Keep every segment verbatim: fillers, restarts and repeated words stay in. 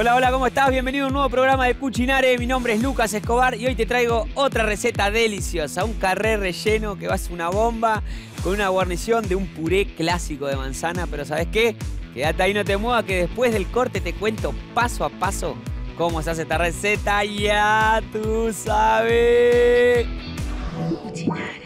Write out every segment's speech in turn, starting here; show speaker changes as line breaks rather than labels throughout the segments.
Hola, hola, ¿cómo estás? Bienvenido a un nuevo programa de Cucinare. Mi nombre es Lucas Escobar y hoy te traigo otra receta deliciosa. Un carré relleno que va a ser una bomba con una guarnición de un puré clásico de manzana. Pero ¿sabes qué? Quédate ahí, no te muevas, que después del corte te cuento paso a paso cómo se hace esta receta. Ya tú sabes. Cucinare.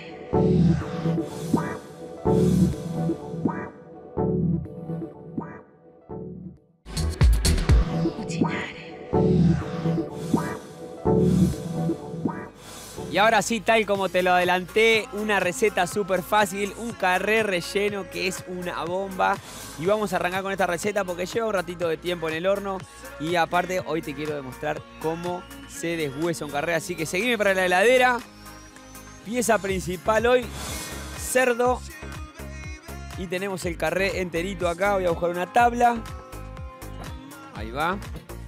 Y ahora sí, tal como te lo adelanté, una receta súper fácil, un carré relleno que es una bomba. Y vamos a arrancar con esta receta porque lleva un ratito de tiempo en el horno. Y aparte, hoy te quiero demostrar cómo se deshuesa un carré. Así que seguime para la heladera. Pieza principal hoy, cerdo. Y tenemos el carré enterito acá. Voy a buscar una tabla. Ahí va.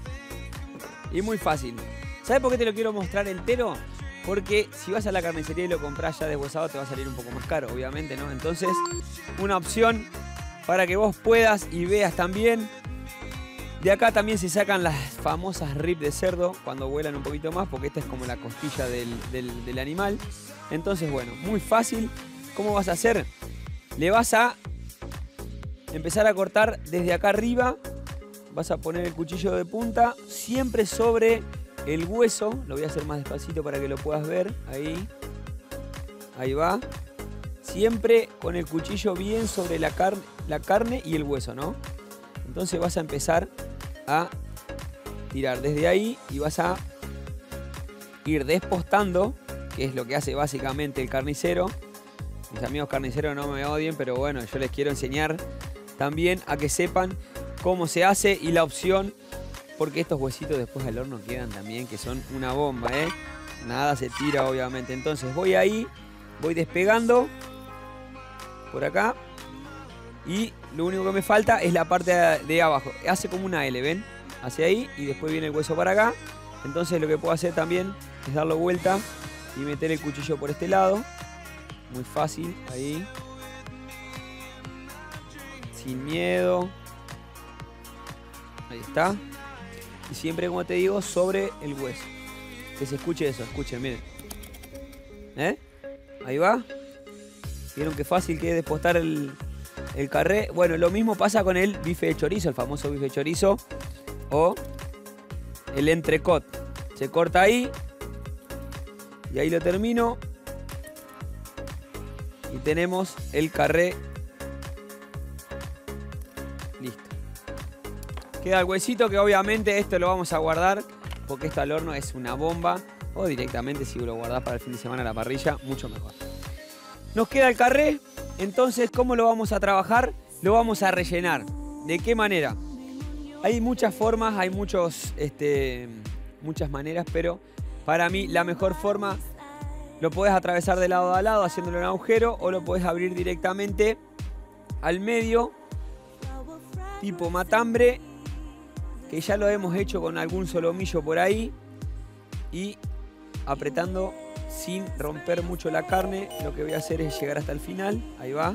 Y muy fácil. ¿Sabes por qué te lo quiero mostrar entero? Porque si vas a la carnicería y lo compras ya deshuesado te va a salir un poco más caro, obviamente, ¿no? Entonces, una opción para que vos puedas y veas también. De acá también se sacan las famosas ribs de cerdo cuando vuelan un poquito más, porque esta es como la costilla del, del, del animal. Entonces, bueno, muy fácil. ¿Cómo vas a hacer? Le vas a empezar a cortar desde acá arriba. Vas a poner el cuchillo de punta siempre sobre el hueso. Lo voy a hacer más despacito para que lo puedas ver. Ahí. Ahí va. Siempre con el cuchillo bien sobre la, car la carne y el hueso, ¿no? Entonces vas a empezar a tirar desde ahí y vas a ir despostando, que es lo que hace básicamente el carnicero. Mis amigos carniceros no me odien, pero bueno, yo les quiero enseñar también a que sepan cómo se hace y la opción, porque estos huesitos después al horno quedan también, que son una bomba, ¿eh? Nada se tira, obviamente. Entonces voy ahí, voy despegando por acá y lo único que me falta es la parte de abajo. Hace como una L, ¿ven? Hacia ahí y después viene el hueso para acá. Entonces lo que puedo hacer también es darlo vuelta y meter el cuchillo por este lado. Muy fácil, ahí. Sin miedo. Ahí está. Y siempre, como te digo, sobre el hueso. Que se escuche eso, escuchen, miren. ¿Eh? Ahí va. ¿Vieron qué fácil que es despostar el, el carré? Bueno, lo mismo pasa con el bife de chorizo, el famoso bife de chorizo. O el entrecot. Se corta ahí. Y ahí lo termino. Y tenemos el carré listo. Queda el huesito, que obviamente esto lo vamos a guardar porque esto al horno es una bomba. O directamente si lo guardás para el fin de semana a la parrilla, mucho mejor. Nos queda el carré. Entonces, ¿cómo lo vamos a trabajar? Lo vamos a rellenar. ¿De qué manera? Hay muchas formas, hay muchos, este, muchas maneras, pero para mí la mejor forma, lo podés atravesar de lado a lado haciéndole un agujero o lo podés abrir directamente al medio, tipo matambre, que ya lo hemos hecho con algún solomillo por ahí, y apretando sin romper mucho la carne. Lo que voy a hacer es llegar hasta el final. Ahí va.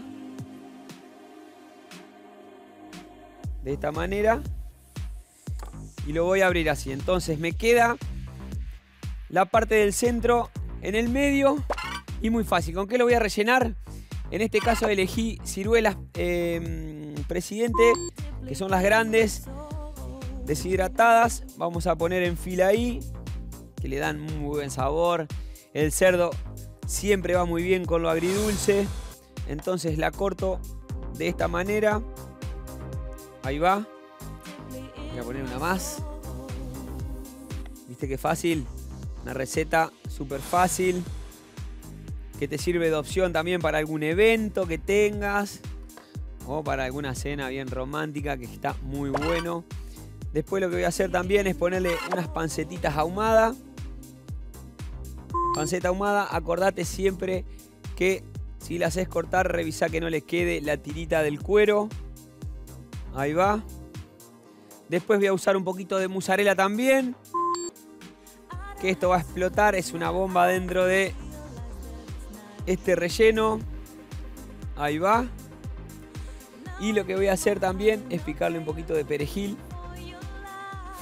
De esta manera. Y lo voy a abrir así. Entonces me queda la parte del centro en el medio. Y muy fácil. ¿Con qué lo voy a rellenar? En este caso elegí ciruelas eh, Presidente, que son las grandes, deshidratadas. Vamos a poner en fila ahí, que le dan muy buen sabor. El cerdo siempre va muy bien con lo agridulce. Entonces la corto de esta manera. Ahí va. Voy a poner una más. ¿Viste qué fácil? Una receta súper fácil, que te sirve de opción también para algún evento que tengas o para alguna cena bien romántica, que está muy bueno. Después lo que voy a hacer también es ponerle unas pancetitas ahumadas. Panceta ahumada, acordate siempre que si la haces cortar, revisá que no le quede la tirita del cuero. Ahí va. Después voy a usar un poquito de mozzarella también, que esto va a explotar, es una bomba dentro de este relleno. Ahí va. Y lo que voy a hacer también es picarle un poquito de perejil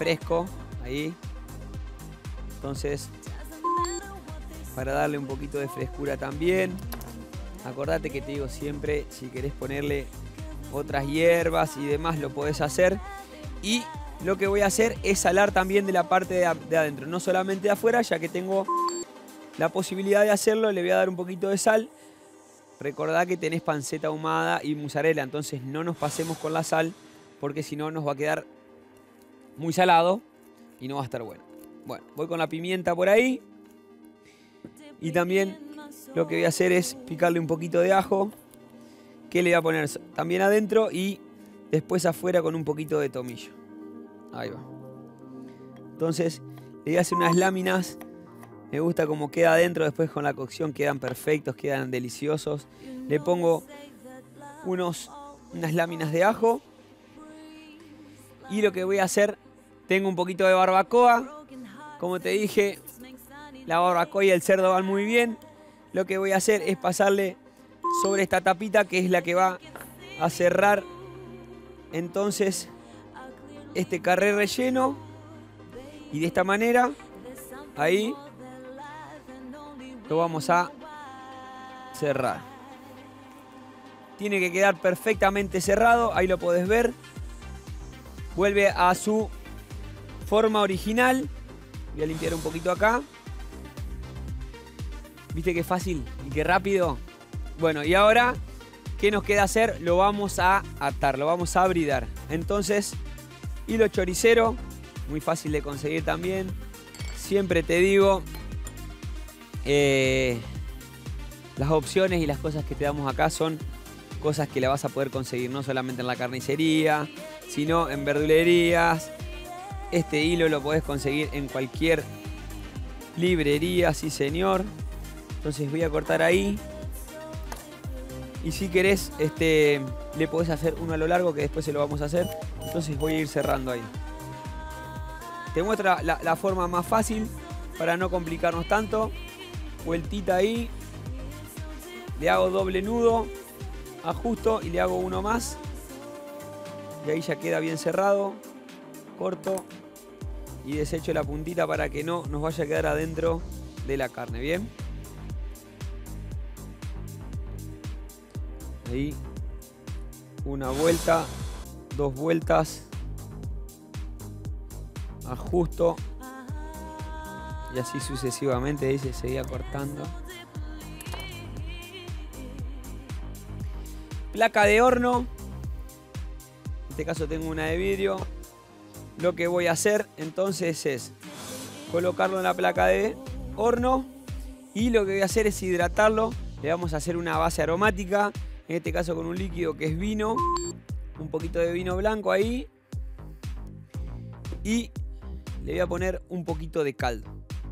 fresco, ahí. Entonces, para darle un poquito de frescura también. Acordate que te digo siempre, si querés ponerle otras hierbas y demás, lo podés hacer. Y lo que voy a hacer es salar también de la parte de, de adentro, no solamente de afuera, ya que tengo la posibilidad de hacerlo, le voy a dar un poquito de sal. Recordá que tenés panceta ahumada y mozzarella, entonces no nos pasemos con la sal, porque si no nos va a quedar muy salado y no va a estar bueno. Bueno, voy con la pimienta por ahí. Y también lo que voy a hacer es picarle un poquito de ajo, que le voy a poner también adentro y después afuera con un poquito de tomillo. Ahí va. Entonces le voy a hacer unas láminas. Me gusta cómo queda adentro, después con la cocción quedan perfectos, quedan deliciosos. Le pongo unos, unas láminas de ajo. Y lo que voy a hacer, tengo un poquito de barbacoa. Como te dije, la barbacoa y el cerdo van muy bien. Lo que voy a hacer es pasarle sobre esta tapita, que es la que va a cerrar entonces este carré relleno. Y de esta manera, ahí lo vamos a cerrar. Tiene que quedar perfectamente cerrado, ahí lo podés ver. Vuelve a su forma original. Voy a limpiar un poquito acá. ¿Viste qué fácil y qué rápido? Bueno, y ahora, ¿qué nos queda hacer? Lo vamos a atar, lo vamos a bridar. Entonces, hilo choricero, muy fácil de conseguir también. Siempre te digo, eh, las opciones y las cosas que te damos acá son cosas que la vas a poder conseguir no solamente en la carnicería, sino en verdulerías. Este hilo lo podés conseguir en cualquier librería, sí señor. Entonces voy a cortar ahí. Y si querés, este, le podés hacer uno a lo largo, que después se lo vamos a hacer. Entonces voy a ir cerrando ahí. Te muestra la, la forma más fácil para no complicarnos tanto. Vueltita ahí. Le hago doble nudo. Ajusto y le hago uno más. Y ahí ya queda bien cerrado. Corto. Y desecho la puntita para que no nos vaya a quedar adentro de la carne. Bien. Ahí. Una vuelta. Dos vueltas. Ajusto. Y así sucesivamente, ahí se seguía cortando. Placa de horno. En este caso tengo una de vidrio. Lo que voy a hacer entonces es colocarlo en la placa de horno. Y lo que voy a hacer es hidratarlo. Le vamos a hacer una base aromática. En este caso con un líquido que es vino. Un poquito de vino blanco ahí. Y le voy a poner un poquito de caldo.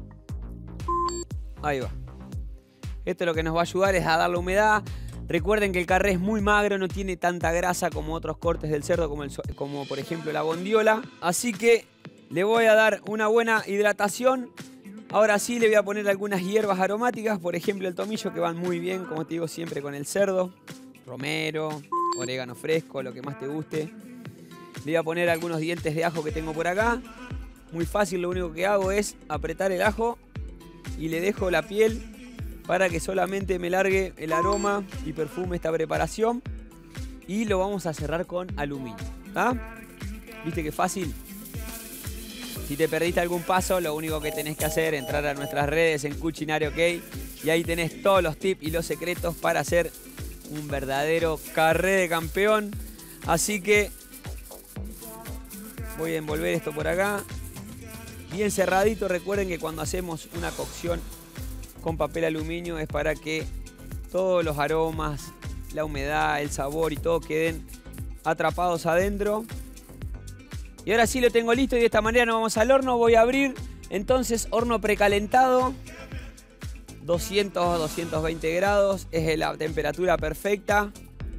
Ahí va. Esto lo que nos va a ayudar es a darle humedad. Recuerden que el carré es muy magro, no tiene tanta grasa como otros cortes del cerdo, como, el, como por ejemplo la bondiola. Así que le voy a dar una buena hidratación. Ahora sí le voy a poner algunas hierbas aromáticas, por ejemplo el tomillo, que van muy bien, como te digo, siempre con el cerdo. Romero, orégano fresco, lo que más te guste. Le voy a poner algunos dientes de ajo que tengo por acá. Muy fácil, lo único que hago es apretar el ajo y le dejo la piel para que solamente me largue el aroma y perfume esta preparación. Y lo vamos a cerrar con aluminio. ¿Ah? ¿Viste qué fácil? Si te perdiste algún paso, lo único que tenés que hacer es entrar a nuestras redes en Cucinario OK. Y ahí tenés todos los tips y los secretos para hacer un verdadero carré de campeón. Así que voy a envolver esto por acá. Bien cerradito. Recuerden que cuando hacemos una cocción con papel aluminio es para que todos los aromas, la humedad, el sabor y todo queden atrapados adentro. Y ahora sí lo tengo listo y de esta manera nos vamos al horno. Voy a abrir entonces horno precalentado. doscientos a doscientos veinte grados. Es la temperatura perfecta.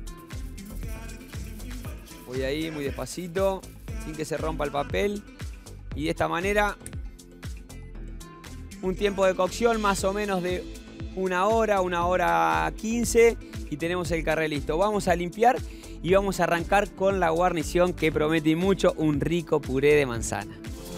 Voy ahí muy despacito, sin que se rompa el papel. Y de esta manera, un tiempo de cocción más o menos de una hora, una hora quince. Y tenemos el carré listo. Vamos a limpiar y vamos a arrancar con la guarnición que promete mucho, un rico puré de manzana.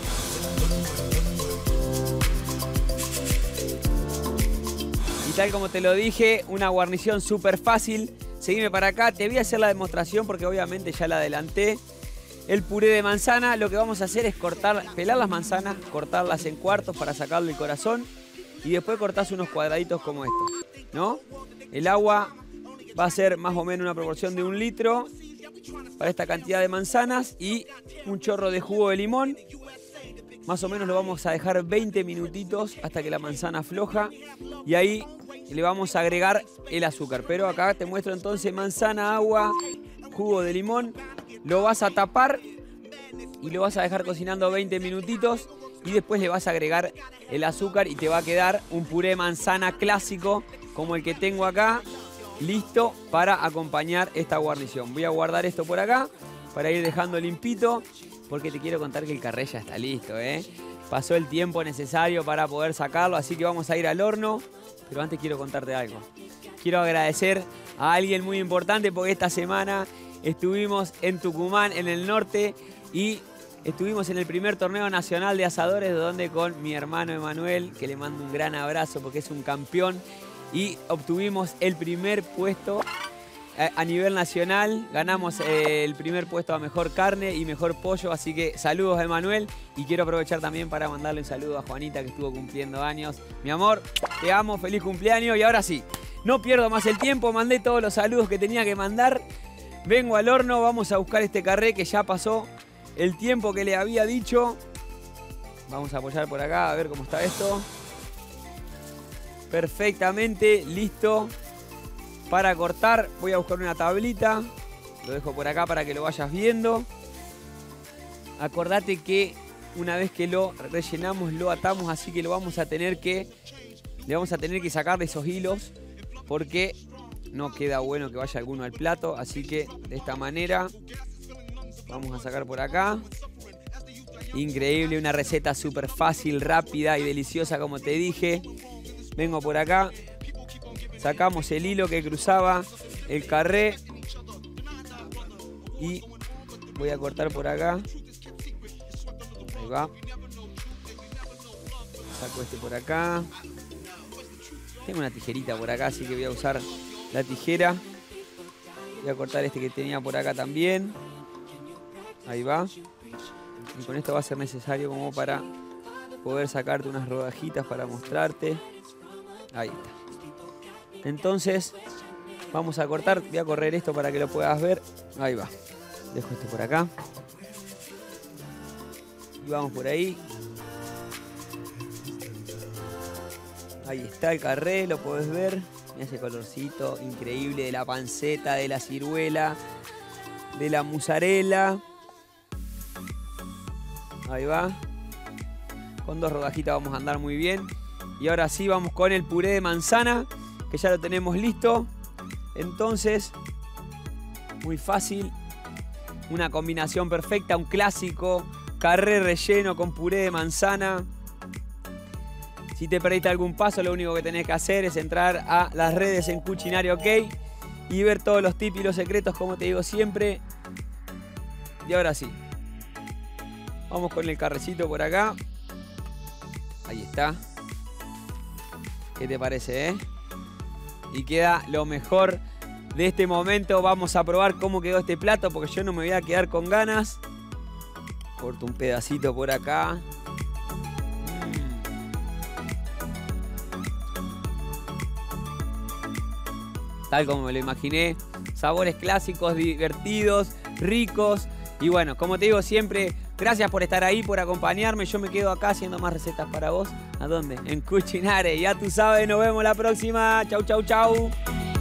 Y tal como te lo dije, una guarnición súper fácil. Seguime para acá, te voy a hacer la demostración porque obviamente ya la adelanté. El puré de manzana, lo que vamos a hacer es cortar, pelar las manzanas, cortarlas en cuartos para sacarle el corazón y después cortás unos cuadraditos como estos, ¿no? El agua va a ser más o menos una proporción de un litro para esta cantidad de manzanas y un chorro de jugo de limón. Más o menos lo vamos a dejar veinte minutitos hasta que la manzana afloja y ahí le vamos a agregar el azúcar. Pero acá te muestro entonces manzana, agua, jugo de limón. Lo vas a tapar y lo vas a dejar cocinando veinte minutitos y después le vas a agregar el azúcar y te va a quedar un puré manzana clásico como el que tengo acá, listo para acompañar esta guarnición. Voy a guardar esto por acá para ir dejando limpito porque te quiero contar que el carré ya está listo, ¿eh? Pasó el tiempo necesario para poder sacarlo, así que vamos a ir al horno. Pero antes quiero contarte algo. Quiero agradecer a alguien muy importante porque esta semana estuvimos en Tucumán, en el norte, y estuvimos en el primer torneo nacional de asadores, donde con mi hermano Emanuel, que le mando un gran abrazo porque es un campeón, y obtuvimos el primer puesto a nivel nacional. Ganamos el primer puesto a mejor carne y mejor pollo, así que saludos a Emanuel. Y quiero aprovechar también para mandarle un saludo a Juanita, que estuvo cumpliendo años. Mi amor, te amo, feliz cumpleaños. Y ahora sí, no pierdo más el tiempo, mandé todos los saludos que tenía que mandar. Vengo al horno, vamos a buscar este carré que ya pasó el tiempo que le había dicho. Vamos a apoyar por acá a ver cómo está esto. Perfectamente, listo para cortar. Voy a buscar una tablita. Lo dejo por acá para que lo vayas viendo. Acordate que una vez que lo rellenamos, lo atamos, así que lo vamos a tener que... Le vamos a tener que sacar esos hilos porque no queda bueno que vaya alguno al plato, así que de esta manera vamos a sacar por acá. Increíble, una receta súper fácil, rápida y deliciosa como te dije. Vengo por acá, sacamos el hilo que cruzaba el carré y voy a cortar por acá. Ahí va. Saco este por acá. Tengo una tijerita por acá, así que voy a usar la tijera. Voy a cortar este que tenía por acá también. Ahí va. Y con esto va a ser necesario como para poder sacarte unas rodajitas para mostrarte. Ahí está. Entonces vamos a cortar. Voy a correr esto para que lo puedas ver. Ahí va. Dejo esto por acá. Y vamos por ahí. Ahí está el carré, lo podés ver. Mira ese colorcito increíble de la panceta, de la ciruela, de la mozzarella. Ahí va. Con dos rodajitas vamos a andar muy bien. Y ahora sí vamos con el puré de manzana, que ya lo tenemos listo. Entonces, muy fácil. Una combinación perfecta, un clásico. Carré relleno con puré de manzana. Si te perdiste algún paso, lo único que tenés que hacer es entrar a las redes en Cucinaria OK y ver todos los tips y los secretos, como te digo siempre. Y ahora sí, vamos con el carrecito por acá. Ahí está. ¿Qué te parece, eh? Y queda lo mejor de este momento. Vamos a probar cómo quedó este plato, porque yo no me voy a quedar con ganas. Corto un pedacito por acá. Tal como me lo imaginé, sabores clásicos, divertidos, ricos. Y bueno, como te digo siempre, gracias por estar ahí, por acompañarme. Yo me quedo acá haciendo más recetas para vos. ¿A dónde? En Cucinaria. Ya tú sabes, nos vemos la próxima. Chau, chau, chau.